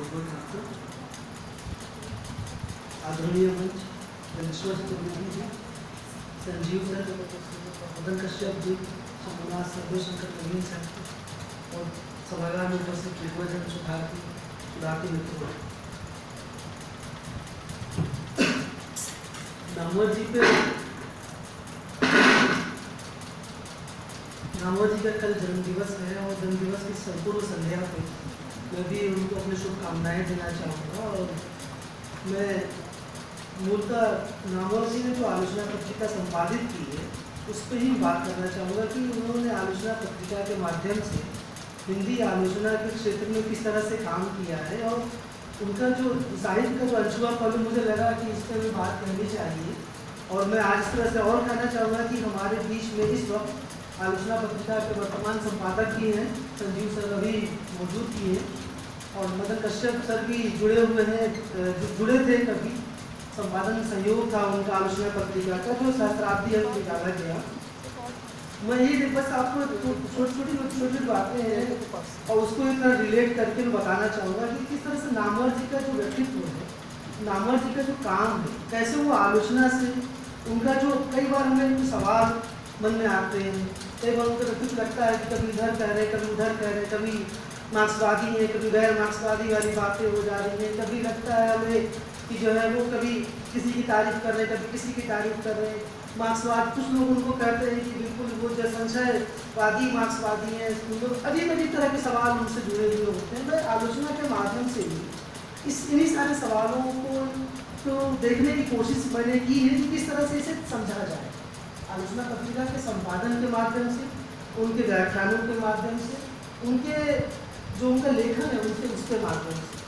आदरणीय मंच Janeshwar Chaturvedi ji, Sanjeev sir, Madan Kashyap ji, Somnath Sarveshankar Naveen sir और सभागार में उपस्थित विद्वजन सुधार्थी मित्र। नामवर जी का कल जन्मदिवस है और जन्मदिवस की संपूर्ण संध्या पे मैं भी उनको अपनी शुभकामनाएं देना चाहूँगा। और मैं मूलतः नामवर जी ने जो आलोचना पत्रिका संपादित की है उस पर ही बात करना चाहूँगा कि उन्होंने आलोचना पत्रिका के माध्यम से हिंदी आलोचना के क्षेत्र में किस तरह से काम किया है और उनका जो साहित्य का जो अनछुआ पहलू मुझे लगा कि इस पर भी बात करनी चाहिए। और मैं आज इस तरह से और कहना चाहूँगा कि हमारे बीच में इस वक्त आलोचना पत्रिका के वर्तमान संपादक भी हैं, संजीव सर अभी मौजूद भी हैं और मदन कश्यप सर भी जुड़े हुए हैं, जुड़े थे कभी, संपादन सहयोग था उनका आलोचना पत्रिका का जो सहस्राब्दी अंक निकाला गया। मैं ये बस आपको छोटी छोटी बातें हैं और उसको एक तरह रिलेट करके मैं बताना चाहूँगा कि किस तरह से नामवर जी का जो व्यक्तित्व है, नामवर जी का जो काम है, कैसे वो आलोचना से उनका जो कई बार हमें सवाल मन में आते हैं, कई बार उनको कुछ लगता है कि कभी इधर कह रहे कभी उधर कह रहे, कभी मार्क्सवादी है कभी गैर मार्क्सवादी वाली बातें हो जा रही हैं, कभी लगता है हमें कि जो है वो कभी किसी की तारीफ कर रहे हैं कभी किसी की तारीफ कर रहे हैं। मार्क्सवाद कुछ लोग उनको कहते हैं कि बिल्कुल वो जो संशयवादी मार्क्सवादी हैं, अजीब अजीब तरह के सवाल उनसे जुड़े हुए होते हैं। मैं आलोचना के माध्यम से भी इन्हीं सारे सवालों को तो देखने की कोशिश मैंने की है कि किस तरह से इसे समझा जाए। आलोचना पत्रिका के संपादन के माध्यम से, उनके व्याख्यानों के माध्यम से, उनके जो उनका लेखन है उसके माध्यम से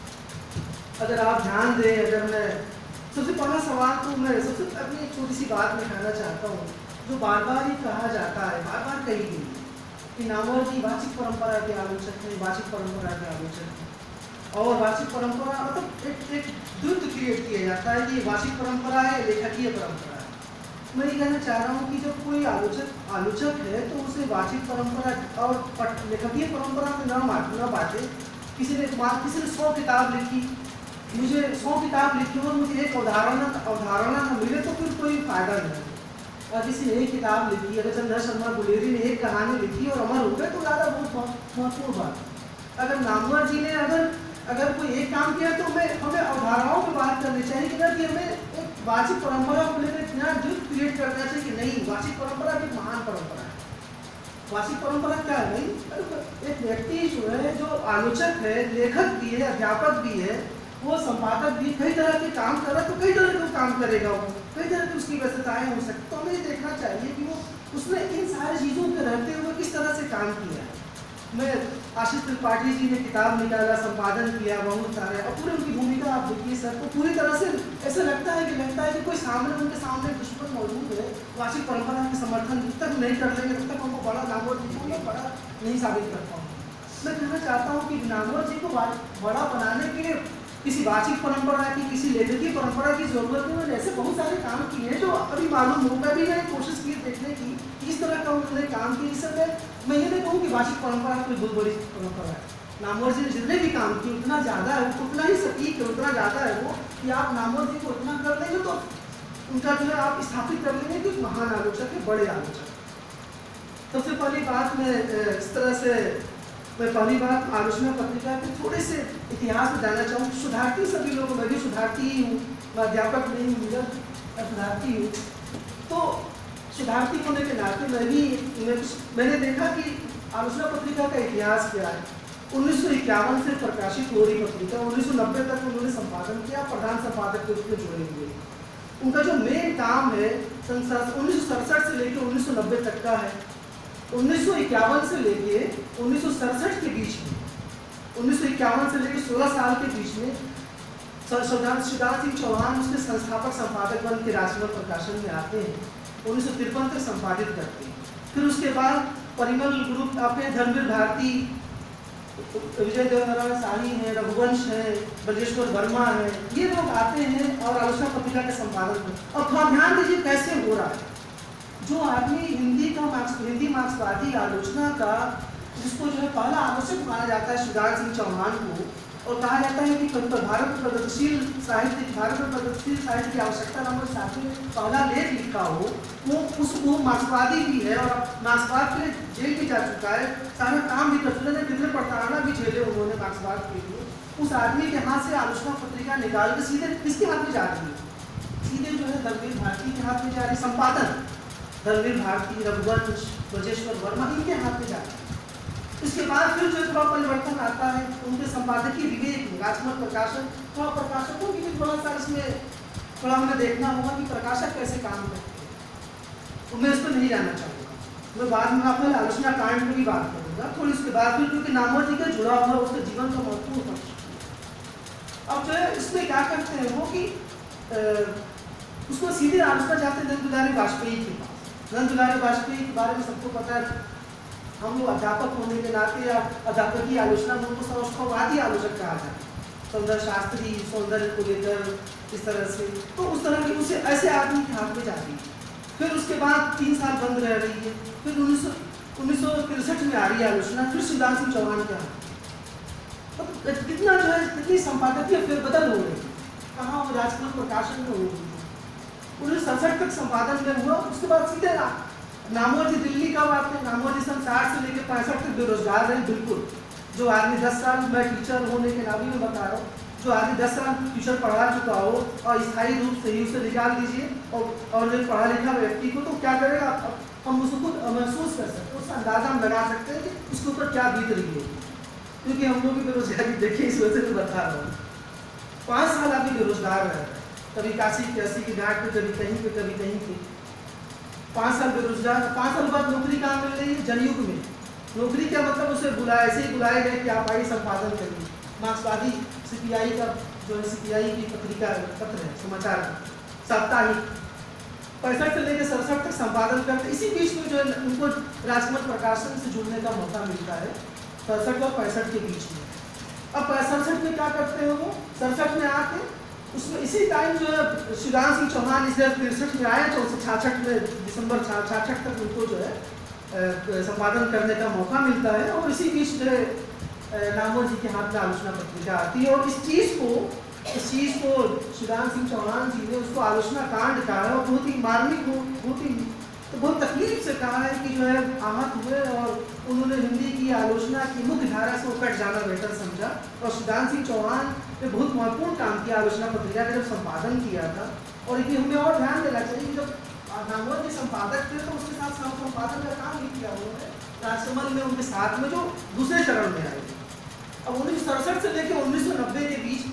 अगर आप ध्यान दें, अगर मैं सबसे पहला सवाल तो मैं सबसे अपनी एक छोटी सी बात में कहना चाहता हूँ जो बार बार ही कहा जाता है, बार बार कही गई कि नामवर जी वाचिक परंपरा के आलोचक हैं, वाचिक परंपरा के आलोचक हैं। और वाचिक परंपरा मतलब एक द्वंद्व क्रिएट किया जाता है कि वाचिक परंपरा है लेखकीय परंपरा है। मैं ये कहना चाह रहा हूँ कि जब कोई आलोचक है तो उसे वाचिक परंपरा और लेखकीय परंपरा में न बांटे। किसी ने 100 किताब लिखी, मुझे 100 किताब लिखी और मुझे एक अवधारणा न मिले तो फिर कोई फायदा नहीं। और किसी ने एक किताब लिखी, अगर चंद्र शर्मा गुलेरी ने एक कहानी लिखी और अमर हो गए तो ज़्यादा बहुत महत्वपूर्ण बात। अगर नामवर जी ने अगर कोई एक काम किया तो हमें अवधारणाओं की बात करनी चाहिए कि हमें एक वाचिक परंपरा को लेकर इतना जुट क्रिएट करना चाहिए कि नहीं, वाचिक परंपरा एक महान परंपरा है। वाचिक परंपरा क्या है? नहीं, एक व्यक्ति जो है जो आलोचक है, लेखक भी है, अध्यापक भी है, वो संपादक भी, कई तरह के काम कर रहा है तो कई तरह के काम करेगा, वो कई तरह की उसकी व्यस्तताएं हो सकती। तो हमें ये देखना चाहिए कि वो उसने इन सारी चीज़ों के रहते हुए किस तरह से काम किया है। मैं आशीष त्रिपाठी जी ने किताब निकाला, संपादन किया बहुत सारे, और पूरी उनकी भूमिका आप देखिए सर, तो पूरी तरह से ऐसा लगता है कि कोई उनके सामने दुश्मन मौजूद है। वाचिक परंपरा के समर्थन जब तक नहीं कर लेंगे तब तक हमको बड़ा नामवर जी को मैं बड़ा नहीं साबित कर पाऊँगा। मैं कहना चाहता हूँ कि नामवर जी को बड़ा बनाने के लिए किसी वाचिक परंपरा की, किसी लेखकीय परंपरा की जरूरत है। मैंने ऐसे बहुत सारे काम किए हैं जो अभी मालूम होगा भी, मैंने कोशिश की देखने की किस तरह का उन्होंने काम किया। इस समय मैं ये नहीं कहूँ कि वाचिक परंपरा कोई बहुत बड़ी परंपरा है। नामवर जी ने जितने भी काम किए उतना ज़्यादा है, उतना ही सटीक है, उतना ज़्यादा है वो कि आप नामवर जी को उतना कर लेंगे तो उनका जो है आप स्थापित कर लेंगे कि महान आलोचक है, बड़े आलोचक। सबसे पहली बात मैं इस तरह से पहली बात आलोचना पत्रिका के थोड़े से इतिहास में जाना चाहूँ। सुधार्थी सभी लोग, मैं भी सुधार्थी ही हूँ, मैं अध्यापक नहीं हूँ, सुधार्थी हूँ। तो सुधार्थी होने के नाते मैंने देखा कि आलोचना पत्रिका का इतिहास क्या है। 1951 से प्रकाशित हो रही पत्रिका, 1990 तक उन्होंने संपादन किया, प्रधान संपादक के रूप में जुड़े हुए। उनका जो मेन काम है 1967 से लेकर 1990 तक का है। 1951 से लेके 1967 के बीच में, 1951 से लेकर 16 साल के बीच में शिवदान सिंह चौहान उसके संस्थापक संपादक बन के राजमहल प्रकाशन में आते हैं। 1953 तक संपादित करते हैं। फिर उसके बाद परिमल ग्रुप आपके धर्मवीर भारती, विजय देवनारायण शाही हैं, रघुवंश हैं, ब्रजेश्वर वर्मा हैं, ये लोग आते हैं और आलोचना पत्रिका के संपादन में। और थोड़ा ध्यान दीजिए कैसे हो रहा है। जो आदमी हिंदी मार्क्सवादी आलोचना का जिसको जो है पहला आलोचक माना जाता है शिवदान सिंह चौहान को, और कहा जाता है कि भारत में प्रगतिशील साहित्य की आवश्यकता नामक साहित्य में पहला लेख लिखा हो, वो मार्क्सवादी भी है और मार्क्सवाद के लिए जेल भी जा चुका है, सारा काम भी कर चुका है, कितने प्रताड़ना भी झेले उन्होंने मार्क्सवाद के लिए। उस आदमी के हाथ से आलोचना पत्रिका निकाल के सीधे किसके हाथ में जा रही है? सीधे जो है धर्मवीर भारती के हाथ में जा रही, संपादन धर्मवीर भारती, रघुवंश, ब्रजेश्वर वर्मा, इनके हाथ में जा रही है। इसके बाद फिर जो थोड़ा परिवर्तन आता है उनके संपादकीय विवेक में, राजमल प्रकाशन, थोड़ा प्रकाशकों की भी थोड़ा सा इसमें थोड़ा हमें देखना होगा कि प्रकाशक कैसे काम करते हैं, तो मैं इस पर नहीं जाना चाहूँगा। मैं बाद में अपने आलोचना कांड में भी बात करूँगा थोड़ी। उसके बाद फिर क्योंकि नामवर जी का जुड़ा हुआ उसके जीवन का महत्वपूर्ण पक्ष। अब जो है इसमें क्या करते हैं वो कि उसको सीधे आलोचना चाहते हैं नंद दुलारी वाजपेयी के पास। नंद दुलारी वाजपेयी के बारे में सबको पता है, हम लोग अध्यापक होने के नाते या अध्यापकीय आलोचना में उनको सौष्ठववादी आलोचक कहा जाता है, सौंदर्य शास्त्री, सौंदर्य को लेकर इस तरह से, तो उस तरह की उसे ऐसे आदमी के हाथ में जाती है। फिर उसके बाद 3 साल बंद रह रही है, फिर 1963 में आ रही है आलोचना, फिर शिवदान सिंह चौहान के हाथ। तो कितना जो है कितनी संपादकीय फिरबदल हो रही है, कहाँ वो राजकीय प्रकाशन में हो रही है। 1967 तक संपादन में हुआ, उसके बाद सीधे नामवर जी दिल्ली का बात है। नामवर जी 60 से लेकर 65 तक बेरोजगार रहे। बिल्कुल जो आदमी 10 साल, मैं टीचर होने के नाते में बता रहा हूँ, जो आदमी 10 साल ट्यूशन पढ़ा चुका हो और स्थायी रूप से ही उसे निकाल दीजिए और एक पढ़ा लिखा व्यक्ति को, तो क्या करेगा? हम उसको खुद महसूस कर सकते हैं, उसका अंदाजा हम लगा सकते हैं कि उसके ऊपर क्या बीत रही है, क्योंकि हम लोग भी बेरोजगारी देखे, इस वजह से मैं बता रहा हूँ। 5 साल आदमी बेरोजगार रह रहे हैं, कभी काशी की घाट पे, कभी कहीं पे, कभी कहीं पे। 5 साल बेरोजगार, 5 साल बाद नौकरी कहाँ मिल रही है? जनयुग में। नौकरी क्या मतलब? उसे बुलाया, ऐसे ही बुलाए गए कि आप आइए संपादन करिए। मार्क्सवादी सीपीआई का जो है, सीपीआई की पत्रिका पत्र है, समाचार साप्ताहिक, 65 से लेकर 67 तक संपादन करते। इसी बीच में जो है उनको राजमल प्रकाशन से जुड़ने का मौका मिलता है, 67 और 65 के बीच में। अब 67 में क्या करते हैं वो? 67 में आके उसमें इसी टाइम जो है शिवदान सिंह चौहान इस 63 में आए, 66 में दिसंबर 66 तक उनको जो है संपादन करने का मौका मिलता है। और इसी बीच जो है नामवर जी के हाथ में आलोचना पत्रिका आती है। और इस चीज़ को शिवदान सिंह चौहान जी ने उसको आलोचना कांड कहा है, और बहुत ही मार्मिक, बहुत तकलीफ से कहा है कि जो है आहत हुए और उन्होंने हिंदी की आलोचना की मुख्य धारा से कट जाना बेहतर समझा। और शिवदान सिंह चौहान ने बहुत महत्वपूर्ण काम किया आलोचना पत्रिका का जब संपादन किया था। और ये हमें और ध्यान देना चाहिए कि जब नामवर जी संपादक थे तो उसके साथ संपादन का काम भी किया उन्होंने राजकमल में, उनके साथ में जो दूसरे चरण में आए। अब 1967 से लेकर 1990 के बीच,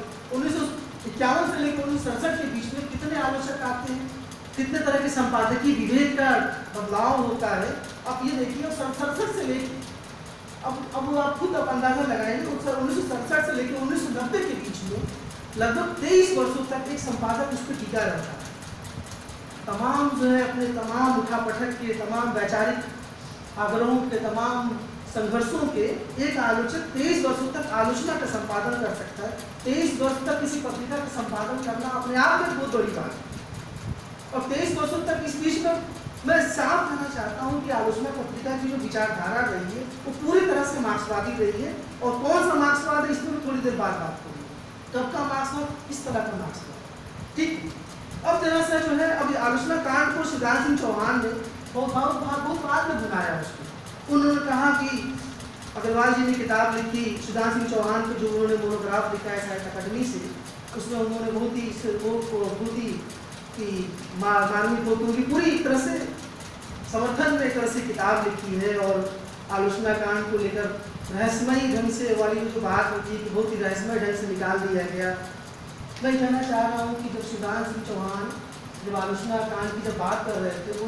1951 से लेकर 1967 के बीच में कितने आलोचक आते हैं, कितने तरह के संपादकीय विवेक का बदलाव होता है। आप ये देखिए 67 से लेकर अब आप खुद अंदाजा लगाएंगे, 1967 से लेकर 1990 के बीच में लगभग 23 वर्षों तक एक संपादक उस पर टिका रहता है। तमाम जो है अपने तमाम उठापटक के, तमाम वैचारिक आग्रहों के, तमाम संघर्षों के, एक आलोचक 23 वर्षों तक आलोचना का संपादन कर सकता है। 23 वर्ष तक किसी पत्रिका का संपादन करना अपने आप में बहुत बड़ी बात है। और 23 वर्षों तक इस बीच में मैं साफ कहना चाहता हूँ कि आलोचना पत्रिका की जो विचारधारा रही है वो पूरी तरह से मार्क्सवादी रही है। और कौन सा मार्क्सवाद है इसमें थोड़ी देर बाद बात करूँगी। कब का मार्क्सवाद? इस तरह का मार्क्सवाद। ठीक, अब जरा सा जो है अब आलोचना कांड को शिवदान सिंह चौहान ने बहुत बाद में बनाया उसको। उन्होंने कहा कि अग्रवाल जी ने किताब लिखी शिवदान सिंह चौहान को, जो उन्होंने मोनोग्राफ लिखा है साहित्य अकादमी से, उसमें उन्होंने बहुत ही कि मार्मिक होती उनकी पूरी तरह से समर्थन में एक तरह से किताब लिखी है। और आलोचना कांड को लेकर रहस्यमयी ढंग से वाली जो बात होती है कि बहुत ही रहस्यमय ढंग से निकाल दिया गया। मैं कहना चाह रहा हूँ कि जब शिवदान सिंह चौहान जब आलोचना कांड की जब बात कर रहे थे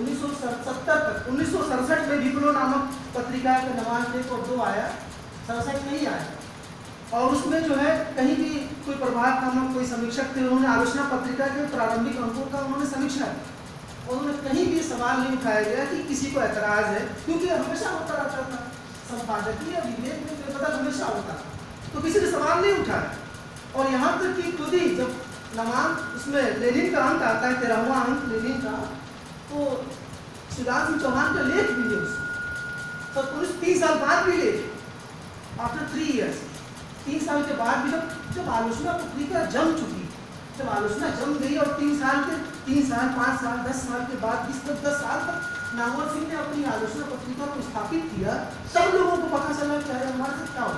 1967 में विप्लव नामक पत्रिका का नवांश 1 और 2 आया, 67 में ही आया। और उसमें जो है कहीं भी कोई प्रभात नामक कोई समीक्षक थे, उन्होंने आलोचना पत्रिका के प्रारंभिक अंकों का उन्होंने समीक्षा की। और उन्होंने कहीं भी सवाल नहीं उठाया गया कि किसी को ऐतराज है, क्योंकि हमेशा होता रहता था संपादकीय विवेक में फेरबदल हमेशा होता था, तो किसी ने सवाल नहीं उठाया। और यहाँ तक कि खुद ही जब नामांक उसमें लेनिन का अंक आता है, 13वां अंक लेनिन का, तो शिवदान सिंह चौहान का लेख भी है उसमें, तो 3 साल बाद भी लेख, आफ्टर 3 ईयर्स 3 साल के बाद भी जब आलोचना पत्रिका जम चुकी, जब आलोचना जम गई और 3 साल, 5 साल, 10 साल के बाद 10 साल तक नामवर सिंह ने अपनी आलोचना पत्रिका को स्थापित किया, सब लोगों को पता चला कि अरे हमारे साथ क्या हो।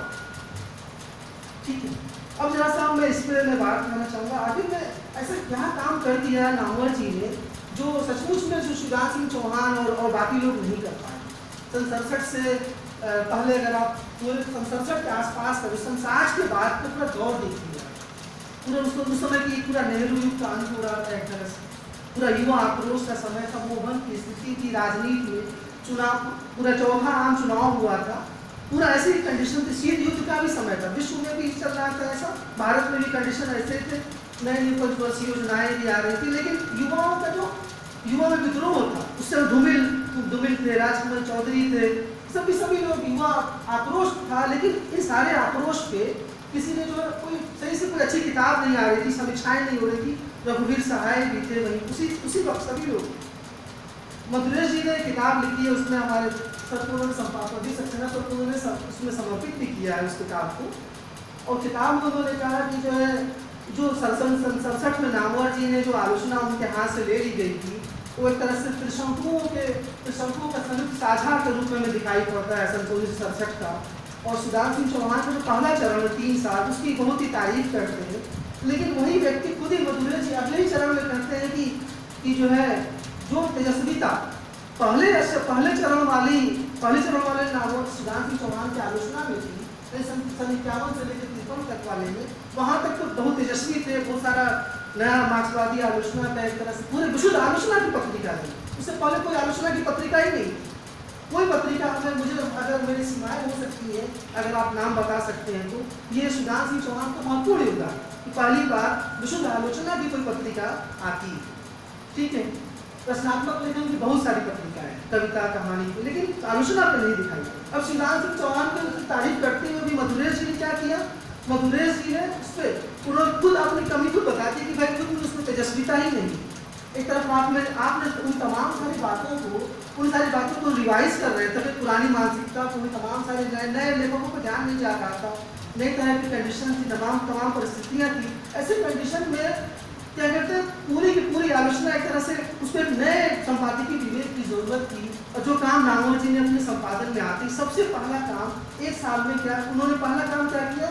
ठीक है, अब जरा सा मैं इस पर मैं बात करना चाहूँगा, आखिर में ऐसा क्या काम कर दिया नामवर जी ने जो सचमुच में जो शिवराज सिंह चौहान और बाकी लोग नहीं कर पाए। सन 67 से पहले अगर आप पूरे सन 67 के आसपास का सन 60 के बाद तो पूरा दौर देखिएगा, पूरा उस समय की पूरा नेहरू युग का अंत हो रहा था, एक तरह से पूरा युवा आक्रोश का समय था, मोहन की स्थिति थी, राजनीति में चुनाव, पूरा चौथा आम चुनाव हुआ था, पूरा ऐसी कंडीशन थी, शीत युद्ध का भी समय था, विश्व में भी चल रहा था ऐसा, भारत में भी कंडीशन ऐसे थे, नई नई पंचवर्षीय योजनाएं भी आ रही थी, लेकिन युवाओं का जो युवा में विद्रोह था, उससे धूमिल थे, राजकमल चौधरी थे, सभी लोग युवा आक्रोश था, लेकिन इन सारे आक्रोश पे किसी ने जो कोई सही से कोई अच्छी किताब नहीं आ रही थी, समीक्षाएं नहीं हो रही थी। रघुवीर सहाय भी थे वहीं, उसी वक्त सभी लोग। मधुरेश जी ने किताब लिखी है, उसमें हमारे सतपुर संपादक भी सक्सेना सतपुर ने उसमें समर्पित भी किया है उस किताब को, और किताब में उन्होंने कहा कि जो है जो सन 67 में नामवर जी ने जो आलोचना उनके हाथ से ले ली गई थी, वो एक तरह से त्रिशंकुओं का संयुक्त साझा के रूप में दिखाई पड़ता है सन 1967 का। और शिवराज सिंह चौहान का जो पहला चरण है 3 साल, उसकी बहुत ही तारीफ करते हैं, लेकिन वही व्यक्ति खुद ही मधुरेश जी अगले ही चरण में कहते हैं कि जो है जो तेजस्विता पहले चरण वाले नामवर शिवराज सिंह चौहान की आलोचना में थी, सन 51 से लेकर 53 तक वाले में, वहाँ तक तो बहुत तेजस्वी थे, बहुत सारा नया मार्क्सवादी आलोचना का एक तरह से पूरे विशुद्ध आलोचना की पत्रिका थी। उससे पहले कोई आलोचना की पत्रिका ही नहीं, कोई पत्रिका मुझे अगर मेरी सीमाएं हो सकती है, अगर आप नाम बता सकते हैं तो ये शिवराज सिंह चौहान का महत्वपूर्ण योगदान कि पहली बार विशुद्ध आलोचना की कोई पत्रिका आती है। ठीक है, रचनात्मक लेखन की बहुत सारी पत्रिकाएं, कविता कहानी की, लेकिन आलोचना पर नहीं दिखाई। अब शिवराज सिंह चौहान की तारीफ करते हुए भी मधुरेश जी ने क्या किया, मधुरेश जी ने उस पर उन्होंने खुद अपनी कमी खुद बताती है कि भाई खुद में उसमें तेजस्विता ही नहीं। एक तरफ आपने उन तमाम सारी बातों को रिवाइज कर रहे थे, पुरानी मानसिकता को, तमाम सारे नए लेखकों को ध्यान नहीं जा रहा था, नई तरह की कंडीशन थी, तमाम परिस्थितियाँ थी। ऐसे कंडीशन में क्या कहते हैं, पूरी की पूरी आलोचना एक तरह से उस पर नए संपादकीय विवेक की जरूरत थी, और जो काम नामवर जी ने अपने संपादन में आती, सबसे पहला काम 1 साल में क्या उन्होंने पहला काम क्या किया,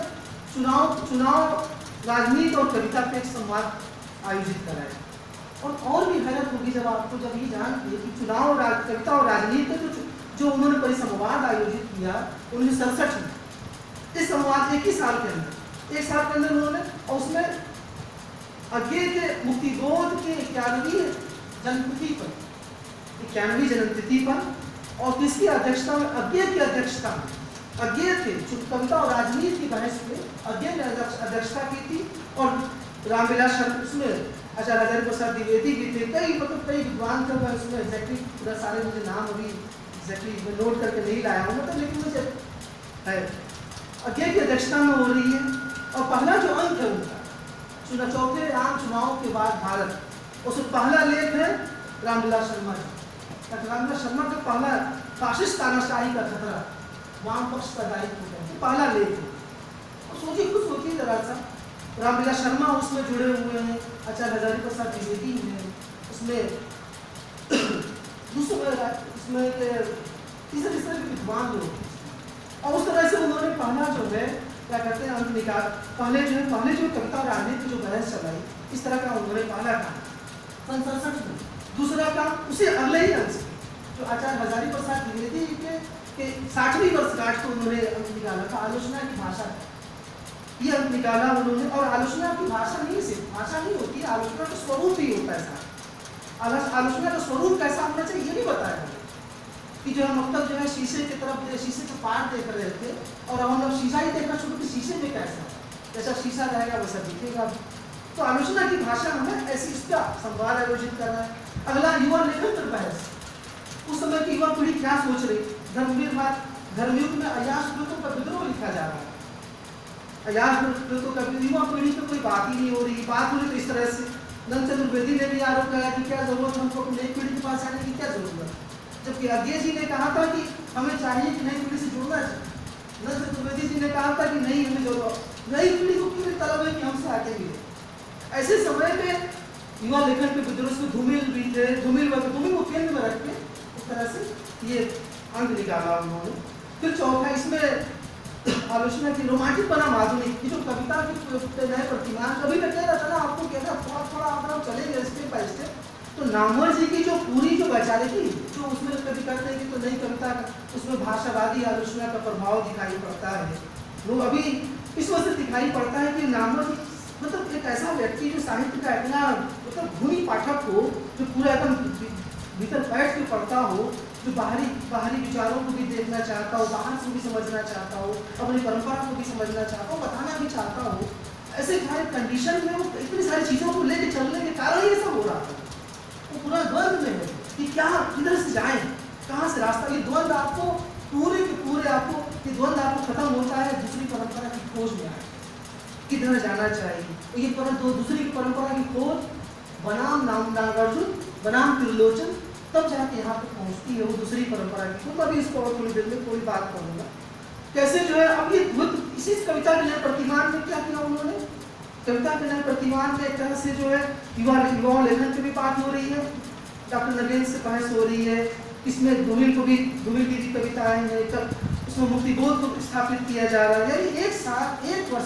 चुनाव राजनीति और कविता पे एक संवाद आयोजित कराया। और भी हैरत होगी जब ये जानते कि चुनाव कविता और राजनीति पे जो उन्होंने परिसंवाद आयोजित किया 1967 में, इस संवाद 1 ही साल के अंदर उन्होंने, और उसमें अज्ञे के मुक्तिबोध के 91वीं जन्मतिथि पर, और किसकी अध्यक्षता में, अज्ञे की अध्यक्षता में, अज्ञे थे कविता और राजनीति की बहस में अज्ञे ने अध्यक्षता की थी, और रामविलास शर्मा उसमें, आचार्य हजारी प्रसाद द्विवेदी भी थे, कई विद्वान थे। मैं उसमें एग्जैक्टली पूरा सारे मुझे नाम अभी एग्जैक्टली मैं नोट करके नहीं लाया हूँ, मतलब लेकिन मुझे है अज्ञे की अध्यक्षता में हो रही है। और पहला जो अंक है उनका चौथे आम चुनाव के बाद भारत, उसमें पहला लेख है रामविलास शर्मा जी। रामविलास शर्मा का पहला फाशिस्ट तानाशाही का खतरा, वाम पक्ष का दायित्व, पहला लेख है। खुद सोचिए जरा सा, रामविलास शर्मा उसमें जुड़े हुए हैं, आचार्य हजारी प्रसाद द्विवेदी हैं उसमें, उसमें तीसरे के विद्वान लोग, और उस तरह से उन्होंने पहला जो है क्या कहते हैं अंत निकाल, पहले जो कविता और राजनीति जो बहस चलाई, इस तरह का उन्होंने पहला काम सन 67 में। दूसरा काम उसे अगले ही अंश जो आचार्य हजारी प्रसाद द्विवेदी के 60वीं वर्षगांठ को उन्होंने अंत निकाला था, आलोचना की भाषा, ये अंत निकाला उन्होंने। और आलोचना की भाषा नहीं, सिर्फ भाषा नहीं होती, आलोचना का स्वरूप भी होता है। आलोचना का स्वरूप कैसा होना चाहिए ये भी बताया है कि जो हम अब तक जो है शीशे के पार देख रहे थे, और अब हम लोग शीशा ही देखना शुरू कि शीशे में कैसा, जैसा शीशा रहेगा वैसा दिखेगा। तो आलोचना की भाषा हमें ऐसी इसका संवाद आयोजित करना है। अगला युवा लेखन पर बहस, उस समय की युवा पीढ़ी क्या सोच रही, धर्मयुग में अयाश कृतों का विद्रोह लिखा जा रहा है, अयाश कृतों का युवा पीढ़ी पे कोई बात ही नहीं हो रही, बात हो रही तो इस तरह से। नंद चतुर्वेदी ने भी आरोप लगाया कि क्या जरूरत, हमको अपनी नई पीढ़ी के पास आने की क्या जरूरत, जबकि अज्ञे जी ने कहा था कि हमें चाहिए कि नई पीढ़ी से जुड़ना चाहिए। नंद चतुर्वेदी जी ने कहा था कि नहीं, हमें जो नई पीढ़ी को पूरी तलब है कि हमसे आगे मिले। ऐसे समय में युवा लेखन के विद्रोह में धूमिल भी थे, धूमिल को केंद्र में रख के उस तरह से ये अंक निकाला उन्होंने। फिर चौथा इसमें आलोचना की रोमांटिक बनाम आधुनिक, जो कविता की नए प्रतिमान, कभी मैं कह रहा था ना आपको, कहता थोड़ा अगर चलेंगे स्टेप बाय स्टेप, तो नामवर जी की जो पूरी जो वैचारिकी जो उसमें कभी कहते हैं कि तो नई कविता उसमें भाषावादी आलोचना का प्रभाव दिखाई पड़ता है। वो अभी इस वजह से दिखाई पड़ता है कि नामवर जी मतलब एक ऐसा व्यक्ति जो साहित्य का इतना मतलब धुनी पाठक हो, जो पूरा एकदम भीतर बैठ के पढ़ता हो, जो बाहरी विचारों को भी देखना चाहता हो, बाहर से भी समझना चाहता हो, अपनी परंपरा को भी समझना चाहता हो, बताना भी चाहता हो। ऐसे कंडीशन में वो इतनी सारी चीज़ों को लेकर चलने के कारण ये सब हो रहा था। वो पूरा द्वंद में है कि क्या किधर से जाएं, कहाँ से रास्ता। ये द्वंद आपको पूरे के पूरे आपको ये द्वंद आपको खत्म होता है दूसरी परंपरा की खोज में आए, किधर जाना चाहिए। तो ये दूसरी परंपरा की खोज बनाम नागार्जुन बनाम त्रिलोचन तब जाके यहाँ पे पहुँचती है, वो दूसरी परंपरा की। तो मैं भी इसको और थोड़ी देर में थोड़ी बात करूँगा कैसे जो है। अब ये इसी कविता के नए प्रतिमान में क्या किया उन्होंने, कविता के नए प्रतिमान में एक तरह से जो है युवा लेखन की भी बात हो रही है, डॉक्टर नगेंद्र से बहस हो रही है, इसमें धूमिल की भी कविताएं हैं, उसमें मुक्तिबोध को स्थापित किया जा रहा है। यानी एक साथ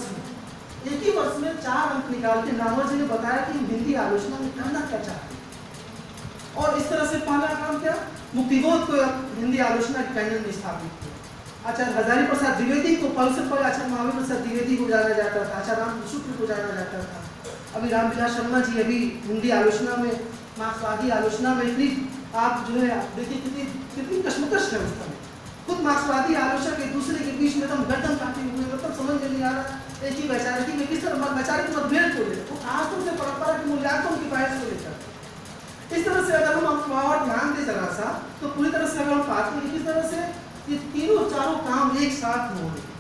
एक ही वर्ष में 4 अंक निकाल के नामवर जी ने बताया कि हिंदी आलोचना में करना क्या चाहते हैं। और इस तरह से पहला काम क्या, मुक्तिबोध को हिंदी आलोचना के कैनन में स्थापित किया। आचार्य हजारी प्रसाद द्विवेदी को पल से पहले आचार्य महावीर प्रसाद द्विवेदी को जाना जाता था, आचार्य राम शुक्ल को जाना जाता था। अभी रामविलास शर्मा जी अभी हिंदी आलोचना में, मार्क्सवादी आलोचना में इतनी आप जो है देखिए कितनी कश्मकश है उस समय। खुद मार्क्सवादी आलोचक एक दूसरे के बीच में एकदम गर्दन काटे हुए, मतलब समझ में नहीं आ रहा एक ही वैचारिकी में किस तरह वैचारिक मतभेद को लेकर, खासतौर से परंपरा के मूल्यांकन की बहस को लेकर। इस तरह से अगर हम और ध्यान दें जरा सा, तो पूरी तरह से अगर हम बात करें किस तरह से ये तीनों चारों काम एक साथ हो रहे,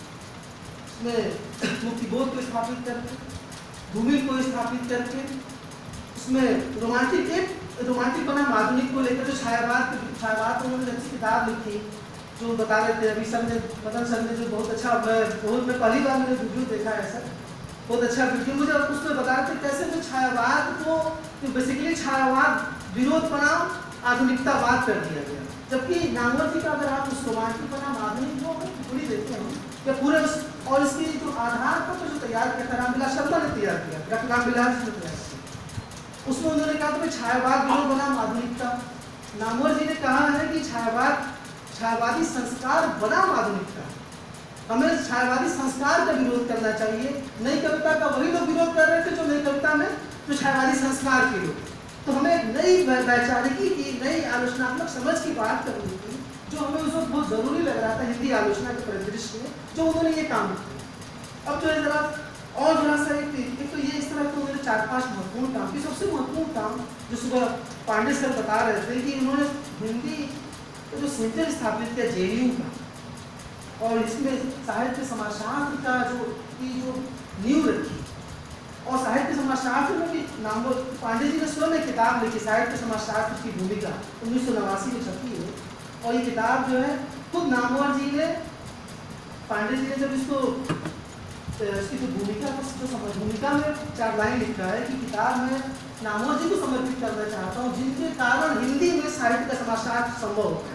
उसमें मुक्तिबोध को स्थापित करके, धूमिल को स्थापित करके, उसमें रोमांटिक बनाम आधुनिक को लेकर जो छायावाद उन्होंने अच्छी किताब लिखी जो बता रहे थे अभी सर ने, मदन सर ने, जो बहुत अच्छा, मैं पहली बार मैंने वीडियो देखा है सर, बहुत अच्छा वीडियो। मुझे उसमें बता रहे थे कैसे जो छायावाद को बेसिकली छायावाद विरोध बनाम आधुनिकतावाद कर दिया गया, जबकि नामवर जी का अगर आप उस रोमांटिक बनाम आधुनिक को पूरी देखते हैं या पूरे और इसकी जो आधार पर जो तैयार किया था रामविलास शर्मा ने तैयार किया, डॉक्टर रामविलास ने तैयार किया, उसमें उन्होंने कहा था छायावाद विरोध बनाम आधुनिकता। नामवर जी ने कहा है कि छायावादी संस्कार बनाम आधुनिकता, हमें छायावादी संस्कार का विरोध करना चाहिए। नई कविता का वही लोग विरोध कर रहे थे जो नई कविता में जो छायावादी संस्कार के लोग। तो हमें एक नई वैचारिकी की, नई आलोचनात्मक समझ की बात करनी थी, जो हमें उस वक्त बहुत जरूरी लग रहा था हिंदी आलोचना के परिदृश्य में, जो उन्होंने ये काम किया। अब जो है जरा और जरा सा एक तो ये इस तरह के उन्होंने 4-5 महत्वपूर्ण काम की। सबसे महत्वपूर्ण काम जो सुबह पांडे सर बता रहे थे कि उन्होंने हिंदी जो सेंटर स्थापित किया JU का, और इसमें साहित्य समाजशास्त्र का जो नींव रखी, और साहित्य समाजशास्त्र में भी नामवर पांडे जी ने स्वयं एक किताब लिखी साहित्य समाजशास्त्र की भूमिका, 1989 में छपी है। और ये किताब जो है खुद नामवर जी ने, पांडे जी ने जब इसको इसकी जो भूमिका में 4 लाइन लिखा है कि किताब में नामवर जी को समर्पित करना चाहता हूँ, जिनके कारण हिंदी में साहित्य का समाजशास्त्र संभव होता है।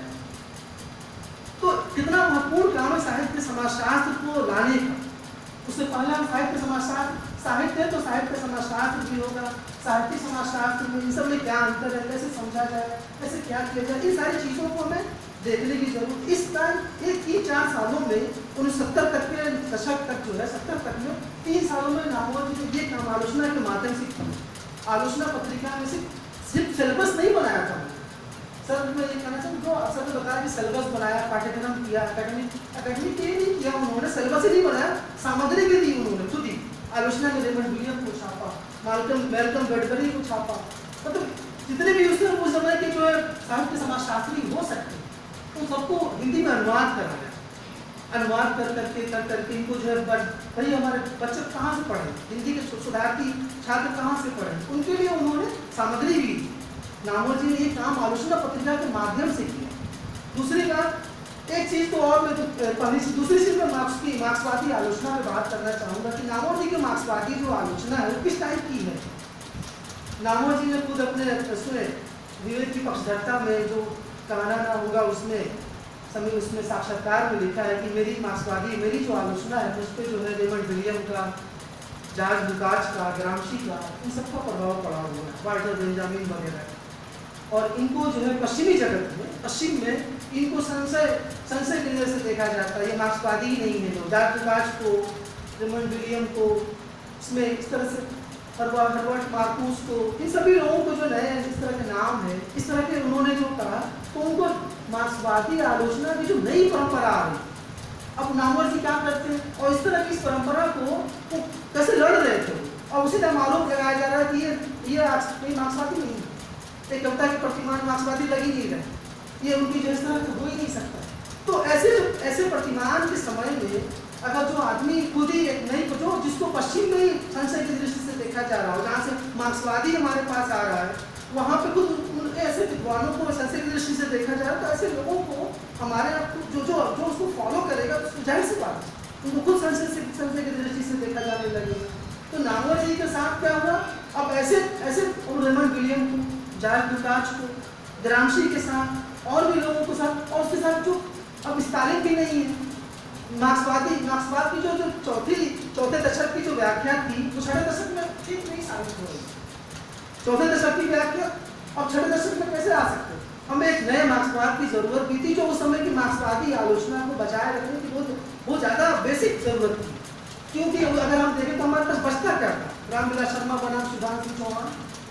तो कितना महत्वपूर्ण काम है साहित्य समाजशास्त्र को लाने का। उससे पहले हम साहित्य समाजशास्त्र, साहित्य है तो साहित्य समाजशास्त्र भी होगा, साहित्य समाजशास्त्र में इन सब में क्या अंतर है, कैसे समझा जाए, कैसे क्या किया जाए, इन सारी चीज़ों को हमें देखने की जरूरत। इस टाइम एक ही 4 सालों में 1970 तक के दशक तक जो है 70 तक में 3 सालों में नामवर जी ने ये काम आलोचना के माध्यम से किया। आलोचना पत्रिका में सिर्फ सिलेबस नहीं बनाया था सर, मैं ये कहना चाहूँ जो सर ने बताया कि सिलेबस बनाया, पाठ्यक्रम किया, एकेडमिक के नहीं किया उन्होंने, सिलेबस ही नहीं बनाया, सामग्री भी दी उन्होंने खुद ही। आलोचना में रेमंड विलियम को छापा, मेल्कम गडकरी को छापा, मतलब जितने भी उस समय के जो है साहित्य समाजशास्त्री हो सकते उन सबको हिंदी में अनुवाद कराया। अनुवाद कर करके इनको जो है भाई हमारे बच्चे कहाँ से पढ़े, हिंदी के सुधार्थी छात्र कहाँ से पढ़े, उनके लिए उन्होंने सामग्री भी दी। नामवर जी ने ये काम आलोचना पत्रिका के माध्यम से किया। दूसरी बात एक चीज़ तो और मैं पहली चीज, दूसरी चीज़ मैं मार्क्सवादी आलोचना में बात करना चाहूँगा कि नामोजी की मार्क्सवादी जो आलोचना है वो किस टाइप की है। नामोजी ने खुद अपने उसमें विवेक की पक्षधरता में जो कहना ना होगा उसमें साक्षात्कार में लिखा है कि मेरी मार्क्सवादी, मेरी जो आलोचना है उस पर जो है रेमंड विलियम का, जॉर्ज लुकाच का, ग्रामशी का, इन सबका प्रभाव पड़ा हुआ है, वाल्टर बेंजामिन वगैरह। और इनको जो है पश्चिमी जगत में, पश्चिम में इनको संशय की नज़र से देखा जाता है। ये मार्क्सवादी ही नहीं है जो जॉर्ज लुकाच को, रेमंड विलियम को, इसमें इस तरह से हर्बर्ट मार्कूस को, इन सभी लोगों को जो नए इस तरह के नाम है, इस तरह के उन्होंने जो कहा, तो उनको मार्क्सवादी आलोचना की जो नई परंपरा आ रही, अब नामवर जी क्या करते हैं और इस तरह की इस परंपरा को कैसे लड़ रहे थे, और उसी तरह आरोप लगाया जा रहा है कि ये कोई मार्क्सवादी नहीं है, एक कविता के प्रतिमान मार्क्सवादी लग ही नहीं रहे, ये उनकी जो इस तरह हो ही नहीं सकता। तो ऐसे प्रतिमान के समय में अगर जो आदमी खुद ही एक नई जो जिसको पश्चिम में ही संशय की दृष्टि से देखा जा रहा हो, जहाँ से मार्क्सवादी हमारे पास आ रहा है, वहाँ पे खुद ऐसे विद्वानों को संशय की दृष्टि से देखा जा रहा है, तो ऐसे लोगों को हमारे जो उसको फॉलो करेगा तो जाहिर सी बात है उनको खुद संशय की दृष्टि से देखा जाने लगेगा। तो नामवर जी के साथ क्या हुआ, अब ऐसे रेमंड विलियम को, जॉर्ज लुकाच को, ग्रामशी के साथ और भी लोगों के साथ, और उसके साथ जो अब स्टालिन भी नहीं है, मार्क्सवाद की जो चौथे दशक की जो व्याख्या थी वो छठे दशक में ठीक नहीं साबित हो रही। चौथे दशक की व्याख्या अब छठे दशक में कैसे आ सकते? हमें एक नए मार्क्सवाद की जरूरत भी थी जो उस समय की मार्क्सवादी आलोचना को बचाए रखने की बहुत ज़्यादा बेसिक जरूरत थी। क्योंकि अगर हम देखें तो हमारे पास बचता क्या था, रामविलास शर्मा बनाम सुधांशु चौहान,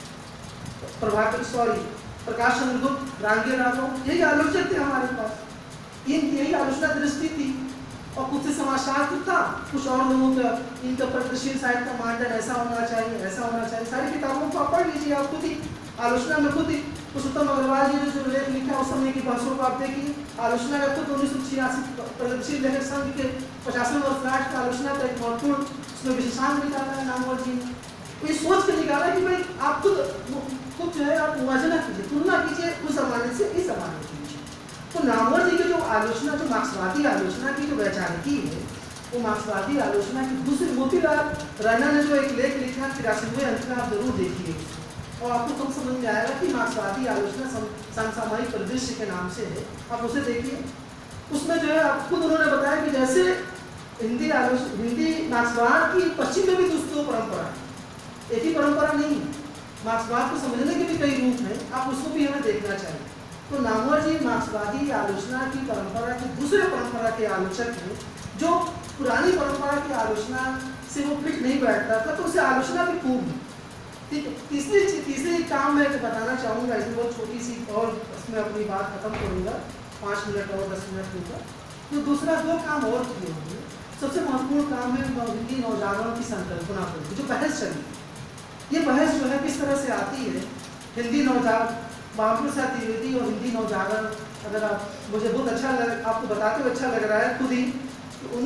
प्रकाश चंद्र गुप्त, रांगे राघव, यही आलोचक थे हमारे पास, यही आलोचना दृष्टि थी। और कुछ समाजशास्त्र था, कुछ और लोगों का इनका प्रगतिशील साहित्य का मानदंड ऐसा होना चाहिए, ऐसा होना चाहिए। सारी किताबों को आप पढ़ लीजिए, आप खुद ही आलोचना में खुद ही पुरुषोत्तम अग्रवाल जी ने जो लेख लिखा उस समय की बहसों को आप देखिए। आलोचना का खुद 1986 प्रगतिशील लेखक संघ के 50वें वर्षगांठ का आलोचना का एक महत्वपूर्ण उसमें विशेषांक निकाला है नामवर जी ने। तो ये सोच के निकाला कि भाई आप खुद जो है आप मुआवजा कीजिए, तुलना कीजिए उस जमाने से इस जमाने की। तो नामवर जी की जो आलोचना, जो मार्क्सवादी आलोचना की जो वैचारिकी है, वो मार्क्सवादी आलोचना की दूसरी, मोतीलाल रैना ने जो एक लेख लिखा 83वें अंक में, आप जरूर देखिए और आपको कब समझ में आएगा कि मार्क्सवादी आलोचना समसामयिक परिदृश्य के नाम से है, आप उसे देखिए। उसमें जो है खुद उन्होंने बताया कि जैसे हिंदी मार्क्सवाद की पश्चिम में भी दूसरी परंपरा है, एक ही परंपरा नहीं है। मार्क्सवाद को समझने के भी कई रूप हैं, आप उसको भी हमें देखना चाहिए। तो नामवर जी मार्क्सवादी आलोचना की परंपरा की दूसरे परंपरा के आलोचक हैं, जो पुरानी परंपरा की आलोचना से वो फिट नहीं बैठता था, तो उसे आलोचना भी खूब है। ठीक है, तीसरी काम मैं बताना चाहूँगा, इसमें बहुत छोटी सी और इसमें अपनी बात खत्म करूँगा, 5 मिनट और 10 मिनट होगा। तो दूसरा 2 काम और किए होंगे। सबसे महत्वपूर्ण काम है हिंदी नवजागरण की संकल्पना पर जो बहस चली। ये बहस जो है किस तरह से आती है, हिंदी नवजागरण, महापुरुष प्रसाद द्विवेदी और हिंदी नवजागरण, अगर आप मुझे बहुत अच्छा आपको बताते हुए अच्छा लग रहा है खुद ही, तो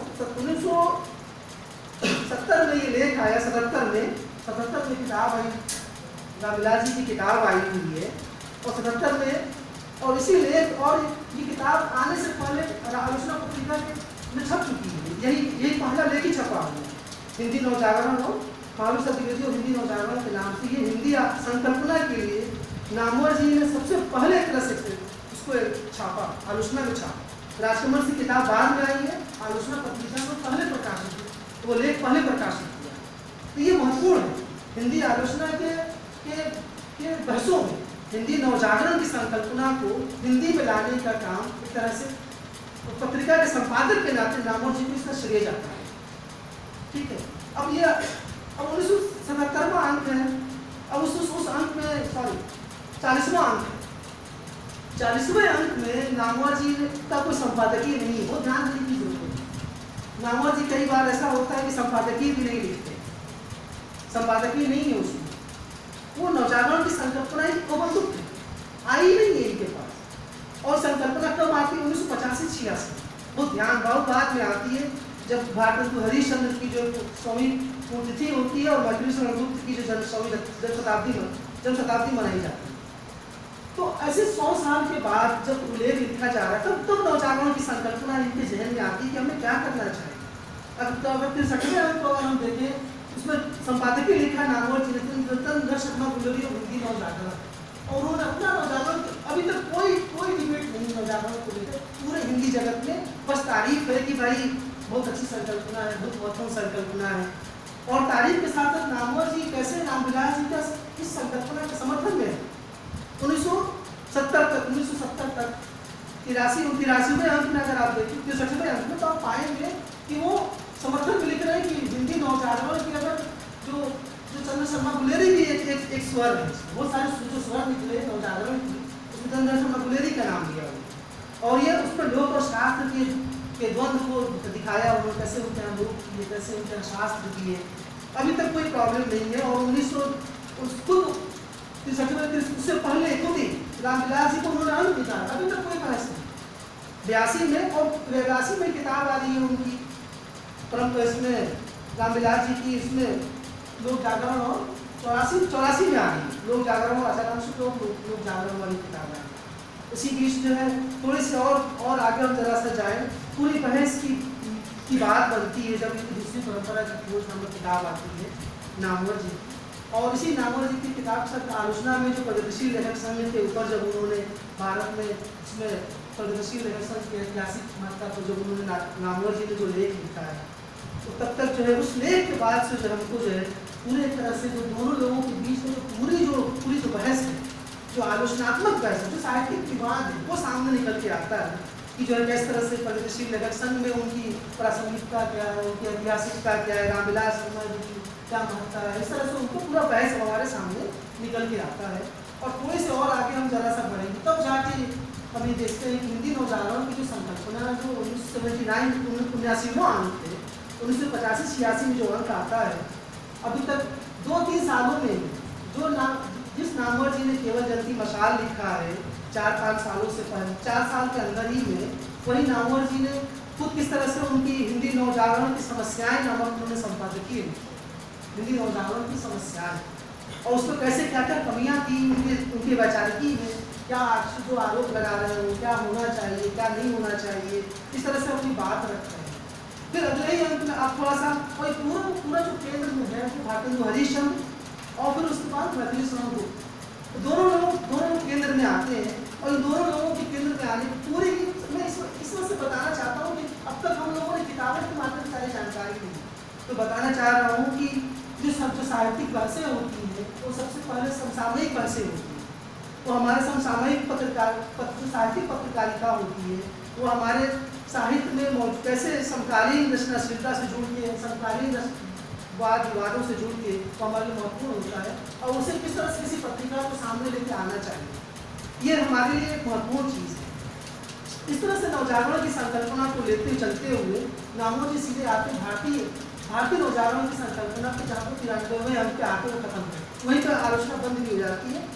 1970 में ये लेख आया, 77 में किताब आई, रामविलास जी की किताब आई हुई है, और 77 में, और इसी लेख और ये किताब आने से पहले आलोचना पत्रिका में छप चुकी है। यही पहला लेख ही छपा हुआ है, हिंदी नवजागरण और महापुरुष प्रसाद द्विवेदी और हिंदी नवजागरण के नाम से। ये हिंदी संकल्पना के लिए नामवर जी ने सबसे पहले एक तरह से उसको छापा, आलोचना में छापा। राजकमल से किताब बाद में आई है, आलोचना पत्रिका में पहले प्रकाशित हुआ, तो वो लेख पहले प्रकाशित हुआ। तो ये महत्वपूर्ण है हिंदी आलोचना के बहसों में हिंदी नवजागरण की संकल्पना को हिंदी में लाने का काम एक तरह से पत्रिका के संपादक के नाते नामवर जी को इसका श्रेय जाता है। ठीक है, अब 1977वां अंक है, अब उस अंक में 40वां अंक है। 40वें अंक में नामवर जी का कोई संपादकीय नहीं है, वो ध्यान देने की जरूरत है। नामवर जी कई बार ऐसा होता है कि संपादकीय भी नहीं लिखते, संपादकीय नहीं है उसमें, वो नवजागरण की संकल्पना ही ओवरलुक है, आई नहीं है इनके पास। और संकल्पना कब आती है? 1985-86, वो ध्यान बहुत बाद में आती है, जब भारत हरिश्चंद्र की जो स्वामी पुण्यतिथि होती है और मजलिस गुप्त की जो जन्म शताब्दी मनाई जाती है। तो ऐसे 100 साल के बाद जब उल्लेख लिखा जा रहा है तब नवजागरण की संकल्पना इनके जहन में आती है कि हमें क्या करना चाहिए। अब तो अगर 63वें अंक को अगर हम देखें, उसमें संपादकीय लिखा नामवर चिरंतन शर्मा गुलेरी और हिंदी नवजागरण, और उन्होंने अपना नवजागरण, अभी तक कोई डिबेट नहीं नवजागरण को लेकर पूरे हिंदी जगत में, बस तारीफ है कि भाई बहुत अच्छी संकल्पना है, बहुत महत्वपूर्ण संकल्पना है। और तारीफ के साथ साथ नामवर जी कैसे रामविलास जी का इस संकल्पना के समर्थन में 1970 तक 83वें अंक में अगर आप देखें 63वें अंक में, तो आप पाएंगे कि वो समर्थन में लिख रहे हैं कि हिंदी नवजागरण की अगर जो चंद्र शर्मा गुलेरी भी एक स्वर है, बहुत सारे जो स्वर निकले नवजागरण की, उसमें चंद्र शर्मा गुलेरी का नाम लिया हुआ, और ये उस पर लोक और शास्त्र के द्वंद्व को दिखाया, उन्होंने कैसे उनके यहाँ लोक किए, कैसे उनके यहाँ शास्त्र किए। अभी तक कोई प्रॉब्लम नहीं है। और 1963 उससे पहले खुद ही रामविलास जी को उन्होंने अंक निकाला, अभी तक कोई बहस नहीं। 82 में और 83 में किताब आ रही है उनकी परम, इसमें रामविलास जी की, इसमें लोक जागरण, और 84 में आ रही है लोक जागरण और आचारांश लोक जागरण वाली किताब है। इसी बीच जो है थोड़ी सी और आगे हम जरा सा जाएं, पूरी बहस की बात बनती है जब इनकी दूसरी परंपरा की खोज नामक किताब आती है नामवर जी। और इसी नामवर जी की किताब से आलोचना में जो प्रगतिशील लेखक संघ के ऊपर जब उन्होंने भारत में इसमें प्रगतिशील लेखक संघ की ऐतिहासिक महत्ता पर जब उन्होंने नामवर जी ने जो लेख लिखा है, तो तब तक जो है उस लेख के बाद से जो हमको जो है पूरे तरह से जो दोनों लोगों के बीच में जो पूरी जो बहस है, जो आलोचनात्मक बहस है, जो साहित्यिक विवाद है, वो सामने निकल के आता है कि जो है किस तरह से प्रगतिशील लेखक संघ में उनकी प्रासंगिकता क्या है, उनकी ऐतिहासिकता क्या है, रामविलास शर्मा जी की क्या महत्ता है, इस तरह से उनको पूरा बहस हमारे सामने निकल के आता है। और थोड़े से और आगे हम जरा सा बढ़ेंगे तब जाके हम ये देखते हैं कि हिंदी नवजागरण की जो संकल्पना जो 1979 अंक थे, 1985-86 में जो अंक आता है, अभी तक 2-3 सालों में जो जिस नामवर जी ने केवल जलती मशाल लिखा है 4-5 सालों से पहले, 4 साल के अंदर ही में, वही नामवर जी ने खुद किस तरह से उनकी हिंदी नवजागरण की समस्याएं नामक उन्होंने संपादकीय हिंदी नवजागरण की समस्याएं, और उसमें कैसे क्या क्या कमियां थी उनके वैचारिकी में, क्या जो आरोप लगा रहे हो, क्या होना चाहिए, क्या नहीं होना चाहिए, इस तरह से अपनी बात रख रहे हैं। फिर अगले ही अंक में आप थोड़ा सा कोई पूरा जो केंद्र में है वो भारतेंदु हरिश्चंद्र, और फिर उसके बाद मैथिली शरण गुप्त, दोनों लोग केंद्र में आते हैं। और इन दोनों लोगों के केंद्र में आने पूरी मैं इसमें से बताना चाहता हूँ कि अब तक हम लोगों ने किताबों के माध्यम से सारी जानकारी ली, तो बताना चाह रहा हूँ कि जो साहित्यिक बहसें होती हैं वो सबसे पहले समसामयिक बहसें होती हैं। वो हमारे समसामयिक साहित्यिक पत्रकारिता होती है, वो हमारे साहित्य में कैसे समकालीन रचनाशीलता से जुड़ के, समकालीन वाद विवादों से जुड़ के वो हमारे लिए महत्वपूर्ण होता है, और उसे किस तरह से किसी पत्रिका को सामने लेके आना चाहिए, ये हमारे लिए एक महत्वपूर्ण चीज़ है। इस तरह से नवजागरण की संकल्पना को लेते चलते हुए नामवर जी सीधे आते भारतीय नवजागरण की संकल्पना पे, जहाँ पर 93वें अंक पे आके वो खत्म है, वहीं पर आलोचना बंद भी हो जाती है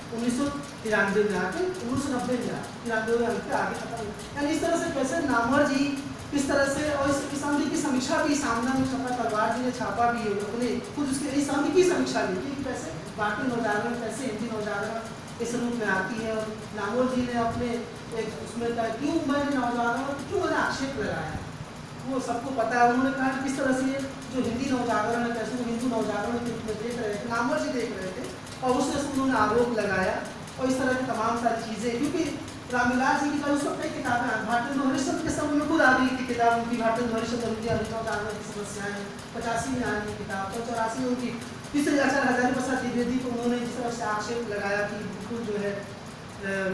1993 में आके, 1990 में आके 93वें अंक पे आगे खत्म। यानी इस तरह से कैसे नामवर जी इस तरह से, और इस संधि की समीक्षा भी सामना में छपा, तलवार जी ने छापा भी है, अपने खुद उसके इस संधि की समीक्षा लिखी कि कैसे भारतीय नवजागरण, कैसे हिंदी नवजागरण इस रूप में आती है। और नामवर जी ने अपने एक उसमें कहा क्यों मैंने नवजागरण क्यों मैंने आक्षेप लगाया, वो सबको पता है। उन्होंने कहा किस तरह से जो हिंदी नवजागरण है कैसे वो हिंदू नवजागरण के रूप में देख रहे थे, नामवर जी देख रहे थे, और उससे उन्होंने आरोप लगाया और इस तरह की तमाम सारी चीज़ें। क्योंकि रामविलास जी की कल उस वक्त कई किताबें भारतेंदु हरिश्चंद्र के समय में खुद आ गई थी किताब उनकी, भारतेंदु हरिश्चंद्र हिंदी नवजागरण की समस्याएं 85 में आ रही किताब, तो 84 में उनकी तीसरे आचार्य हजारी प्रसाद द्विवेदी को उन्होंने जिस तरह से आक्षेप लगाया कि बिल्कुल जो है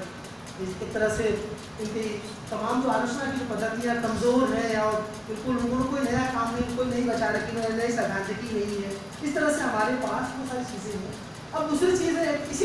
एक तरह से इनकी तमाम जो आलोचना की जो पद्धतियाँ कमज़ोर हैं, और बिल्कुल उन्होंने कोई नया काम नहीं, कोई नई वैचारिकी नहीं, नई सैद्धांतिकी नहीं है, इस तरह से हमारे पास बहुत सारी चीज़ें हैं। अब दूसरी चीज़ है इसी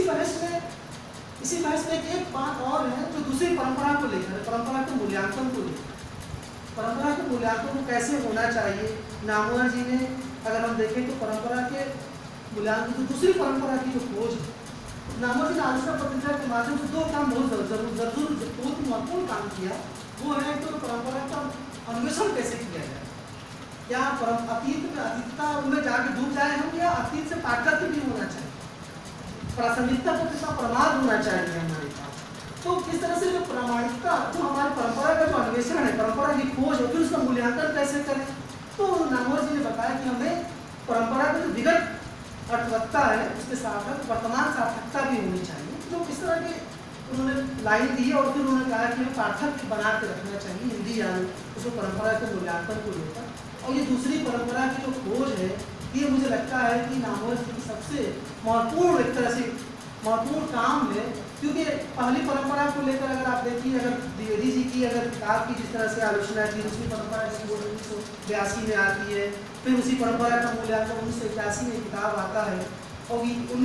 बहस में एक बात और है जो दूसरी परंपरा को लेकर, परंपरा के मूल्यांकन को लेकर, परंपरा के मूल्यांकन को कैसे होना चाहिए। नामवर जी ने अगर हम देखें तो परंपरा के मूल्यांकन जो दूसरी परंपरा की जो खोज है, नामवर जी ने आलोचना पत्रिका के माध्यम से 2 काम बहुत महत्वपूर्ण काम किया। वो है तो परंपरा का अन्वेषण कैसे किया जाए, क्या अतीत में अतीतता में जाके डूब जाए हम, या अतीत से पाठक भी होना चाहिए, प्रासंगिकता का कितना प्रमाद होना चाहिए हमारे पास, तो किस तरह से जो प्रामाणिकता, जो हमारी परंपरा का जो अन्वेषण है, परंपरा की खोज है, फिर उसका मूल्यांकन कैसे करें। तो नामवर जी ने बताया कि हमें परंपरा की जो विगत अर्थवत्ता है उसके साथ साथ वर्तमान सार्थकता भी होनी चाहिए। जो इस तरह के उन्होंने लाइन दी और फिर उन्होंने कहा कि हमें पार्थक्य बना के रखना चाहिए हिंदी या उसको परंपरा के मूल्यांकन को लेकर। और ये दूसरी परंपरा की जो खोज है, ये मुझे लगता है कि नामवर जी की सबसे महत्वपूर्ण एक तरह से महत्वपूर्ण काम है। क्योंकि पहली परंपरा को लेकर अगर आप देखिए, अगर द्विवेदी जी की अगर किताब की जिस तरह से आलोचना की, दूसरी परंपरा की खोज 1982 में आती है, फिर उसी परंपरा का मूल्यांकन 1981 में किताब आता है, और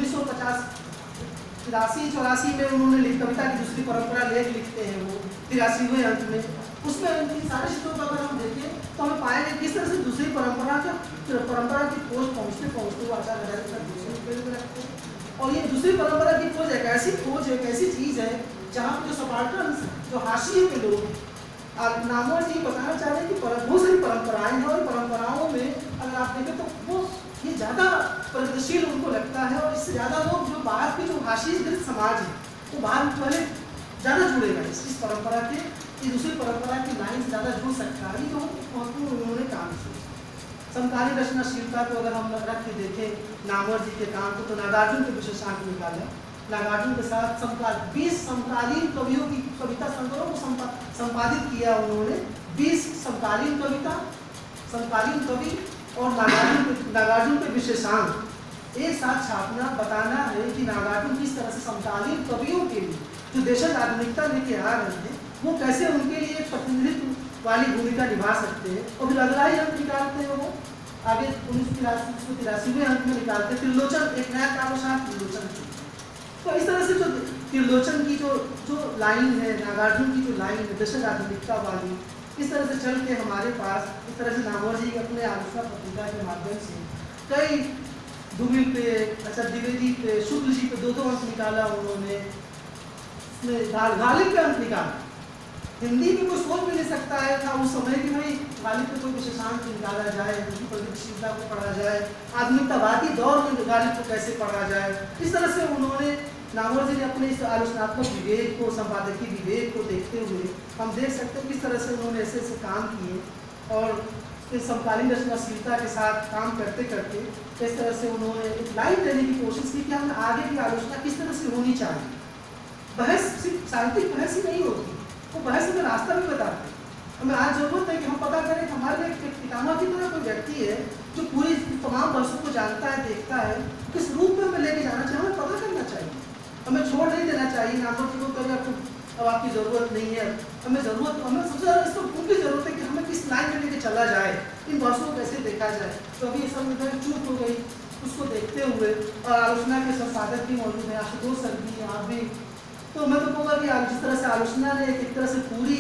1983-84 में उन्होंने कविता की दूसरी परंपरा लेख लिखते हैं, वो 83वें अंक में। उसमें इन सारी चीज़ों को अगर हम देखें तो हमें पाएंगे किस तरह से दूसरी परंपरा की खोज पहुँचते वो आचार्य हजारे दूसरे में रखते हैं। और ये दूसरी परंपरा की खोज एक ऐसी खोज है, एक ऐसी चीज़ है जहाँ पर जो सबाल्टर्न, जो हाशिए के लोग, नामवर जी बताना चाह रहे हैं कि बहुत सारी परंपराएं हैं और परंपराओं में अगर आप देखें तो वो ये ज़्यादा प्रगतिशील उनको लगता है, और इससे ज़्यादा लोग जो बाहर के जो हाशिएग्रस्त समाज है वो बाहर पहले ज़्यादा जुड़ेगा इस परंपरा के, ये दूसरी परंपरा की लाइन से ज़्यादा जुड़ सकता है। तो महत्वपूर्ण उन्होंने काम किया। समकालीन रचनाशीलता को अगर हम रख के देखें नामवर जी के काम को, तो नागार्जुन के विशेषांक निकाला। नागार्जुन के साथ 20 समकालीन कवियों की कविता संग्रह को संपादित किया उन्होंने। 20 समकालीन कविता, समकालीन कवि और नागार्जुन के विशेषांक एक साथ छापना, बताना है कि नागार्जुन किस तरह से समकालीन कवियों के लिए जो देशज आधुनिकता लेके आ रहे हैं वो कैसे उनके लिए प्रतिनिधित्व वाली भूमिका निभा सकते हैं। और फिर अगला ही अंक निकालते हैं वो आगे 1983वें अंक में निकालते हैं त्रिलोचन, एक नया काव्यशास्त्र त्रिलोचन। तो इस तरह से जो त्रिलोचन की जो लाइन है, नागार्जुन की जो लाइन है देशज आधुनिकता वाली, इस तरह से चल के हमारे पास इस तरह से नामवर जी अपने आलोचना पत्रिका के माध्यम से कई दुमिल पे, अच्छा द्विवेदी पे, शुक्ल जी पे 2-2 अंक निकाला उन्होंने, गालिब पे अंक निकाला। हिंदी में कोई सोच भी नहीं सकता है था उस समय कि भाई गालिब पे कोई विशेषांक निकाला जाए, उनकी प्रगतिशीलता को पढ़ा जाए, आधुनिकतावादी दौर में गालिब को कैसे पढ़ा जाए। इस तरह से उन्होंने नामवर जी ने अपने इस आलोचनात्मक विवेक को, संपादकीय विवेक को देखते हुए हम देख सकते हैं किस तरह से उन्होंने ऐसे ऐसे काम किए, और इस समकालीन रचनाशीलता के साथ काम करते करते इस तरह से उन्होंने एक लाइन देने की कोशिश की कि हमें आगे की आलोचना किस तरह से होनी चाहिए। बहस सिर्फ साहित्यिक बहस ही नहीं होती, वो बहस में रास्ता भी बताते हैं। हमें आज जरूरत है कि हम पता करें कि हमारे लिए पितामह की तरह कोई व्यक्ति है जो पूरी तमाम बहसों को जानता है, देखता है, किस रूप में हमें लेके जाना चाहिए, हमें पता करना चाहिए। हमें छोड़ नहीं देना चाहिए नामवर जी को कभी अब आपकी ज़रूरत नहीं है, हमें सबसे ज़्यादा इसको उनकी ज़रूरत है कि हमें किस लाइन में लेके चला जाए, इन बहसों को कैसे देखा जाए। तो अभी ये सब चूक हो गई उसको देखते हुए, और आलोचना के संसाधक भी मौजूद हैं, आशुतोष सर भी, आप भी। तो मैं तो कहूँगा कि आप जिस तरह से आलोचना ने एक तरह से पूरी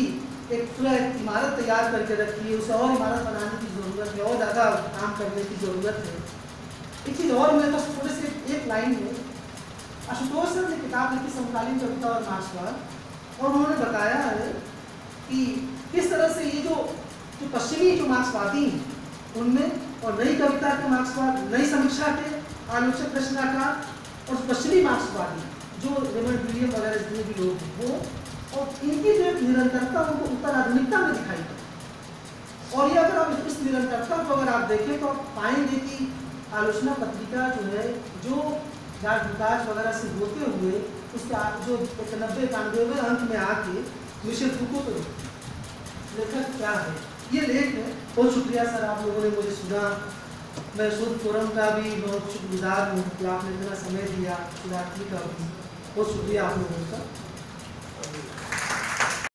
एक इमारत तैयार करके रखी है, उसे और इमारत बनाने की ज़रूरत है, और ज़्यादा काम करने की ज़रूरत है। एक चीज़ और मेरे पास थोड़े से एक लाइन में आशुतोष सर ने किताब लिखी समकालीन कविता और मार्क्सवाद, और उन्होंने बताया है कि किस तरह से ये जो पश्चिमी जो मार्क्सवादी हैं उनमें, और नई कविता के मार्क्सवाद, नई समीक्षा के आलोचक रचनाकार और पश्चिमी मार्क्सवादी जो रेमंड विलियम वगैरह जितने भी लोग हैं वो, और इनकी जो एक निरंतरता उनको उत्तर आधुनिकता में दिखाई पड़ती। और ये अगर आप इस निरंतरता को अगर आप देखें तो आप पाएंगे कि आलोचना पत्रिका जो है, जो जाट विकास वगैरह से होते हुए उसके जो 91-92वें अंक में आके मिशेल फूको तो लेखक क्या है, ये लेख है। बहुत शुक्रिया सर, आप लोगों ने मुझे सुना। मैं शोध फोरम का भी बहुत शुक्रगुजार हूँ कि आपने इतना समय दिया, शिक्षार्थी का भी बहुत शुक्रिया आप लोगों का।